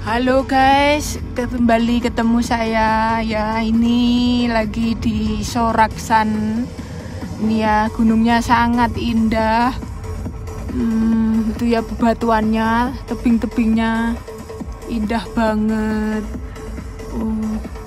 Halo guys, kembali ketemu saya ya. Ini lagi di Soraksan. Ini ya, gunungnya sangat indah. Itu ya bebatuannya, tebing-tebingnya indah banget.